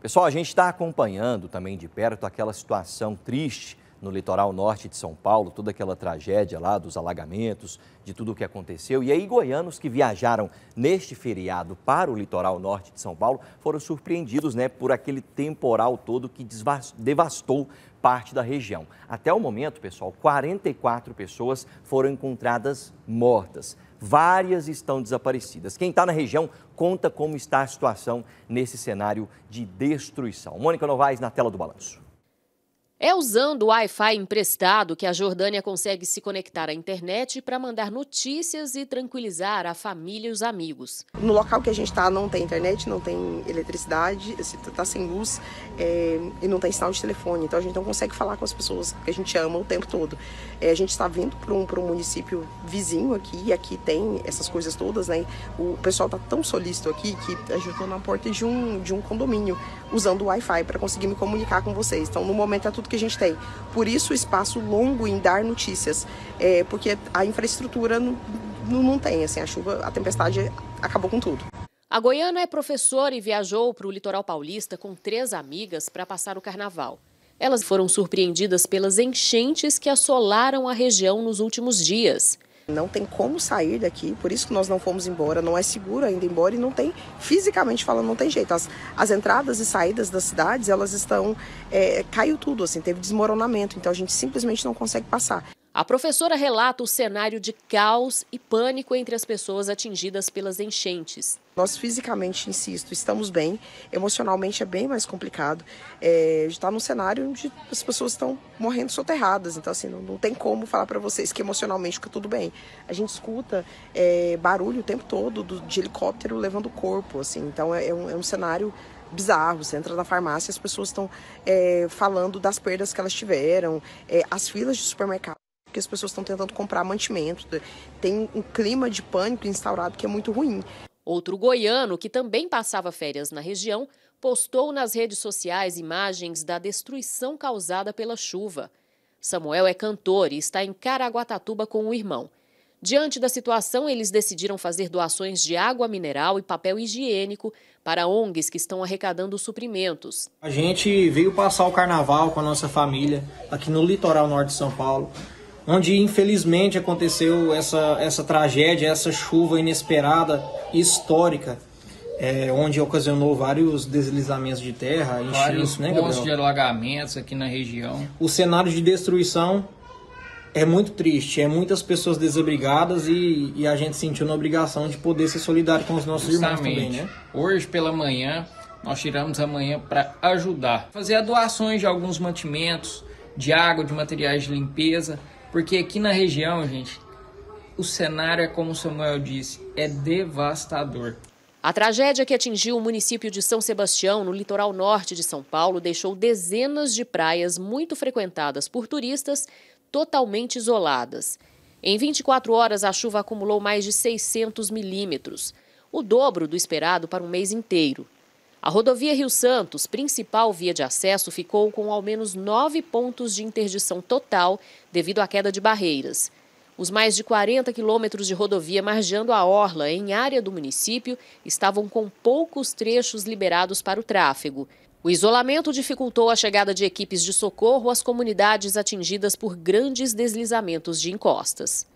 Pessoal, a gente está acompanhando também de perto aquela situação triste no litoral norte de São Paulo, toda aquela tragédia lá dos alagamentos, de tudo o que aconteceu. E aí, goianos que viajaram neste feriado para o litoral norte de São Paulo foram surpreendidos, por aquele temporal todo que devastou parte da região. Até o momento, pessoal, 44 pessoas foram encontradas mortas. Várias estão desaparecidas. Quem está na região conta como está a situação nesse cenário de destruição. Mônica Novaes, na tela do Balanço. É usando o Wi-Fi emprestado que a Jordânia consegue se conectar à internet para mandar notícias e tranquilizar a família e os amigos. No local que a gente está não tem internet, não tem eletricidade, está sem luz e não tem sinal de telefone. Então a gente não consegue falar com as pessoas que a gente ama o tempo todo. A gente está vindo para um município vizinho aqui, e aqui tem essas coisas todas, O pessoal está tão solícito aqui que a gente está na porta de um condomínio usando o Wi-Fi para conseguir me comunicar com vocês. Então no momento é tudo que a gente tem. Por isso o espaço longo em dar notícias, porque a infraestrutura não tem, assim, a chuva, a tempestade acabou com tudo. A goiana é professora e viajou para o litoral paulista com 3 amigas para passar o carnaval. Elas foram surpreendidas pelas enchentes que assolaram a região nos últimos dias. Não tem como sair daqui, por isso que nós não fomos embora, não é seguro ainda ir embora e não tem, fisicamente falando, não tem jeito. As entradas e saídas das cidades, elas estão, caiu tudo, assim, teve desmoronamento, então a gente simplesmente não consegue passar. A professora relata o cenário de caos e pânico entre as pessoas atingidas pelas enchentes. Nós fisicamente, insisto, estamos bem, emocionalmente é bem mais complicado. Está num cenário onde as pessoas estão morrendo soterradas, então assim, não tem como falar para vocês que emocionalmente fica tudo bem. A gente escuta barulho o tempo todo de helicóptero levando o corpo, assim, então é um cenário bizarro. Você entra na farmácia, as pessoas estão falando das perdas que elas tiveram, as filas de supermercado, porque as pessoas estão tentando comprar mantimento, tem um clima de pânico instaurado que é muito ruim. Outro goiano, que também passava férias na região, postou nas redes sociais imagens da destruição causada pela chuva. Samuel é cantor e está em Caraguatatuba com o irmão. Diante da situação, eles decidiram fazer doações de água mineral e papel higiênico para ONGs que estão arrecadando suprimentos. A gente veio passar o carnaval com a nossa família aqui no litoral norte de São Paulo, onde infelizmente aconteceu essa tragédia, essa chuva inesperada e histórica, onde ocasionou vários deslizamentos de terra, vários pontos de alagamentos aqui na região. O cenário de destruição é muito triste, muitas pessoas desabrigadas e a gente sentiu na obrigação de poder ser solidário com os nossos irmãos também, Hoje pela manhã, nós tiramos a manhã para ajudar. Fazer doações de alguns mantimentos, de água, de materiais de limpeza, porque aqui na região, gente, o cenário é como o Samuel disse, é devastador. A tragédia que atingiu o município de São Sebastião, no litoral norte de São Paulo, deixou dezenas de praias muito frequentadas por turistas totalmente isoladas. Em 24 horas, a chuva acumulou mais de 600 milímetros, o dobro do esperado para um mês inteiro. A rodovia Rio Santos, principal via de acesso, ficou com ao menos 9 pontos de interdição total devido à queda de barreiras. Os mais de 40 quilômetros de rodovia margeando a orla em área do município estavam com poucos trechos liberados para o tráfego. O isolamento dificultou a chegada de equipes de socorro às comunidades atingidas por grandes deslizamentos de encostas.